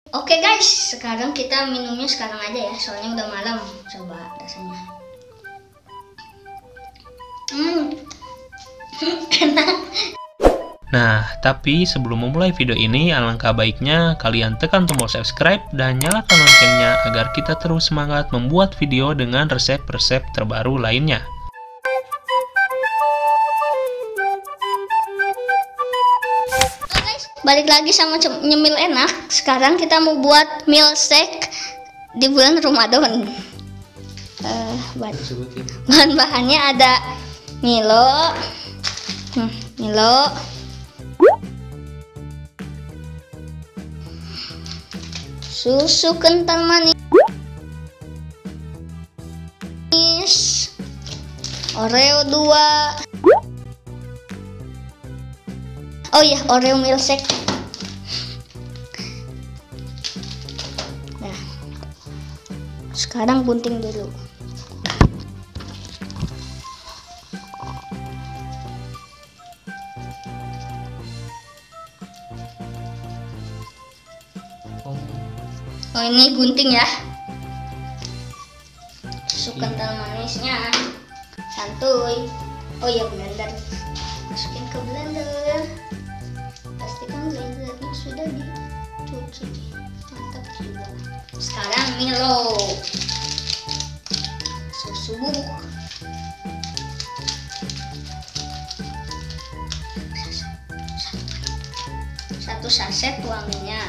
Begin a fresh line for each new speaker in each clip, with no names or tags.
Oke guys, sekarang kita minumnya sekarang aja ya, soalnya udah malam. Coba rasanya. Enak.
Nah, tapi sebelum memulai video ini, alangkah baiknya kalian tekan tombol subscribe dan nyalakan loncengnya agar kita terus semangat membuat video dengan resep-resep terbaru lainnya.
Halo guys, balik lagi sama nyemil enak. Sekarang kita mau buat milkshake di bulan Ramadan. Bahan-bahannya ada Milo, susu kental manis, Oreo 2. Oh iya, Oreo milkshake. Nah, sekarang gunting dulu. Oh, ini gunting ya. Susu kental manisnya, santuy. Oh ya, blender. Masukin ke blender. Pastikan blendernya sudah dicuci. Mantap juga. Sekarang Milo, susu bubuk, satu saset wanginya.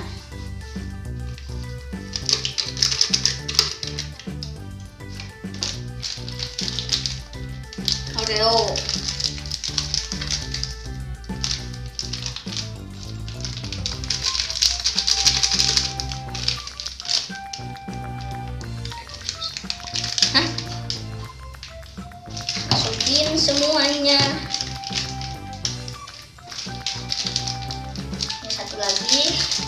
Oreo, masukin semuanya. Ini satu lagi.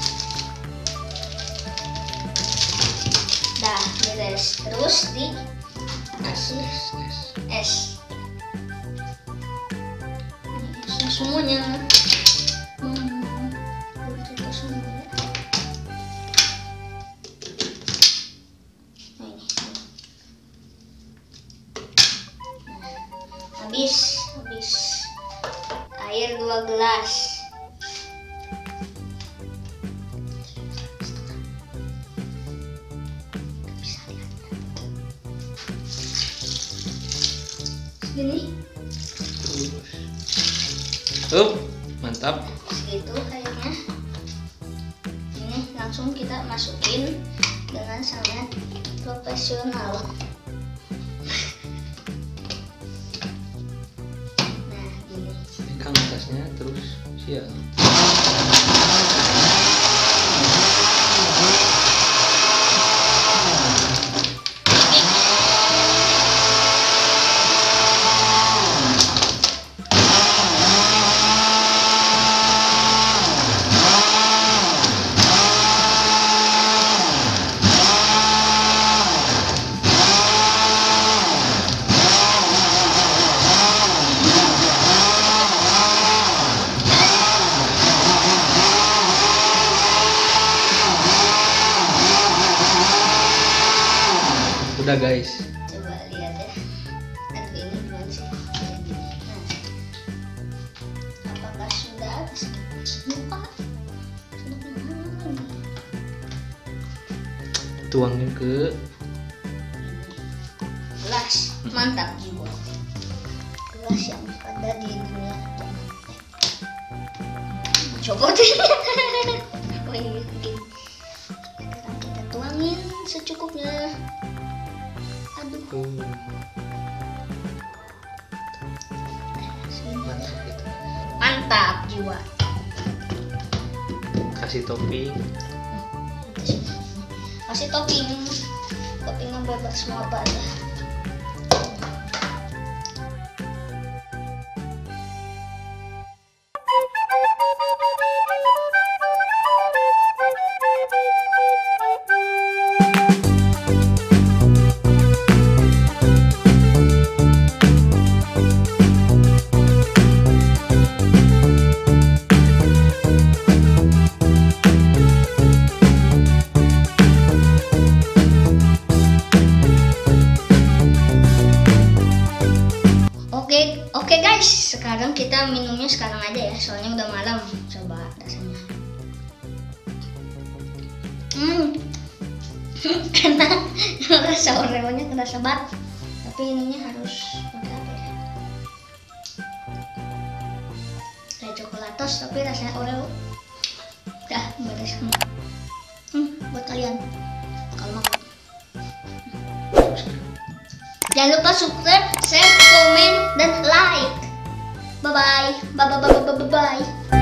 Dah beres. Terus dikasih es. Semuanya. Habis air 2 gelas. Segini.
Mantap.
Segitu kayaknya. Ini langsung kita masukin dengan sangat profesional. Nah, gini.
Pegang atasnya terus siap. Udah guys.
Coba lihat ya. Aduh, ini gimana sih? Nah, apakah sudah lupa?
Tuangin ke
gelas. Mantap juga. Gelas yang ada di dunia. Coba deh. Oh, ini bikin. Sekarang kita tuangin secukupnya. Aduh. Mantap jiwa.
Kasih topping.
Kasih toppingnya bebas semua apa aja. sekarang kita minumnya sekarang aja ya, soalnya udah malam. Coba rasanya. Enak. Rasa Oreo-nya kerasa banget. Tapi ininya harus pakai apa ya? Kayak coklatos tapi rasanya Oreo. Udah beres. Buat kalian kalau mau. Jangan lupa subscribe, share, komen, dan like. Bye bye. Bye bye bye bye bye bye.